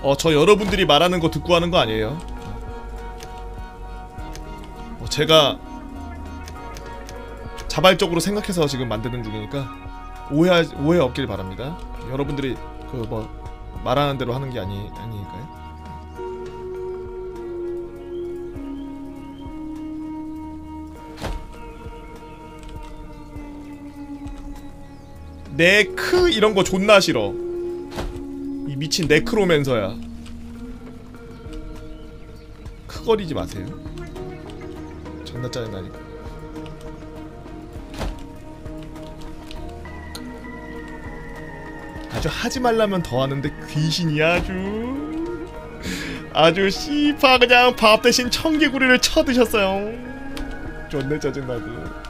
저 여러분들이 말하는 거 듣고 하는 거 아니에요. 제가 자발적으로 생각해서 지금 만드는 중이니까 오해 없길 바랍니다. 여러분들이 그 뭐 말하는 대로 하는 게 아니니까요. 네크 이런 거 존나 싫어. 이 미친 네크로맨서야. 크거리지 마세요. 존나 짜증나니까. 아주 하지 말라면 더 하는데 귀신이 아주 씨파 그냥 밥 대신 청개구리를 쳐드셨어요. 존나 짜증나고.